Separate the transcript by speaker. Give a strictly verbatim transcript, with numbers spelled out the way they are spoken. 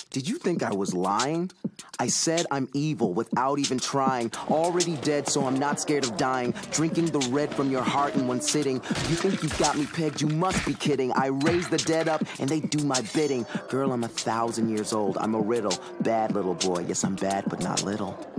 Speaker 1: Did you think I was lying? I said I'm evil without even trying. Already dead, so I'm not scared of dying. Drinking the red from your heart in one sitting. You think you've got me pegged? You must be kidding. I raise the dead up and they do my bidding. Girl, I'm a thousand years old. I'm a riddle. Bad little boy. Yes, I'm bad, but not little.